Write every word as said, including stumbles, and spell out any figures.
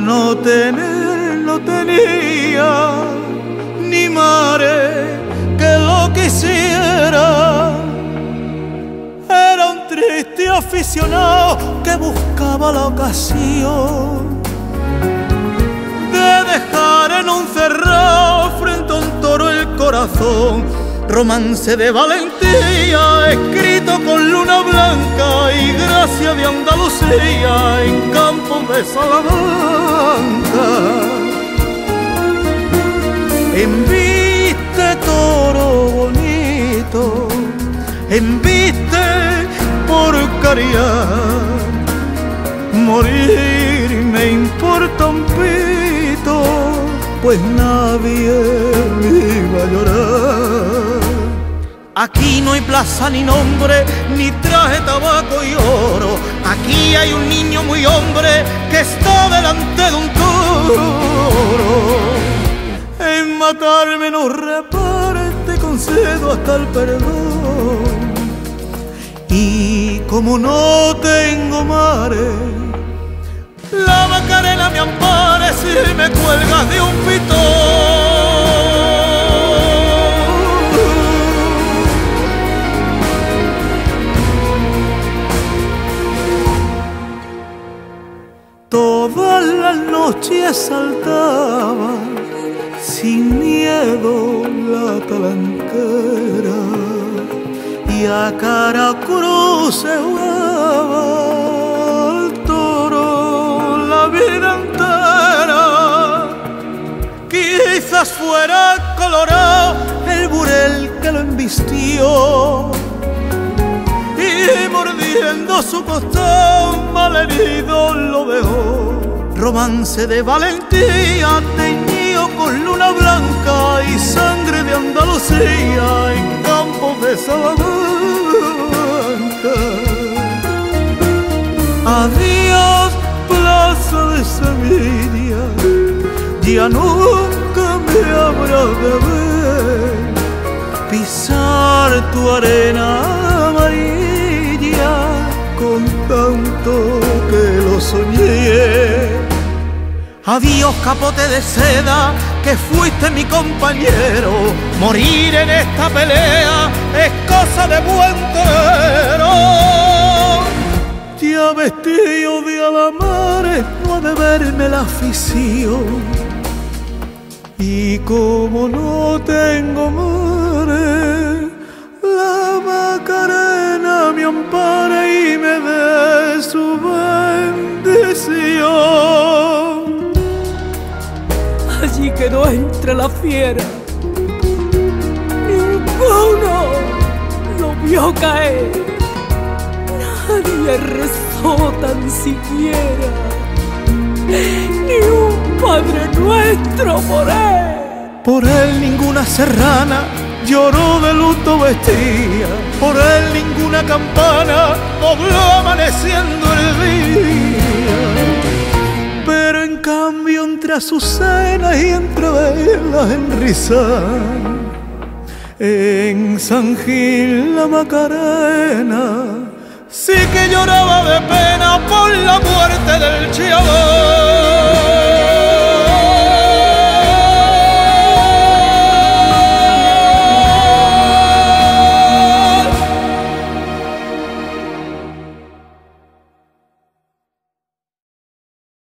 no tener, no tenía ni madre que lo quisiera. Era un triste aficionado que buscaba la ocasión de dejar en un cerrado frente a un toro el corazón. Romance de valentía escrito con luna blanca y gracia de Andalucía en campos de Salamanca. Embiste toro bonito, embiste por cariar, morir me importa un pito, pues nadie me iba a llorar. Aquí no hay plaza ni nombre, ni traje, tabaco y oro. Aquí hay un niño muy hombre que está delante de un toro. En matarme no repare, te concedo hasta el perdón. Y como no tengo mare, la Macarena me ampare si me cuelgas de un pitón. Todas las noches saltaba sin miedo la talanquera y a cara cruz se jugaba al toro la vida entera. Quizás fuera colorado el burel que lo embistió y mordiendo su costón malherido lo dejó. Romance de valentía teñido con luna blanca y sangre de Andalucía en campos de Salamanca. Adiós, plaza de Sevilla, ya nunca me habrás de ver pisar tu arena amarilla con tanto que lo soñé. Adiós, capote de seda, que fuiste mi compañero. Morir en esta pelea es cosa de buen torero. Ya vestido de alamares no ha de verme la afición. Y como no tengo madre, la Macarena me ampare y me dé su bendición. Allí quedó entre la fiera, ninguno lo vio caer, nadie rezó tan siquiera, ni un Padre Nuestro por él. Por él ninguna serrana lloró de luto vestía, por él ninguna campana dobló amaneciendo el día. Pero en cambio entre azucenas y entre velas en Rizal, en San Gil la Macarena sí que lloraba de pena por la muerte del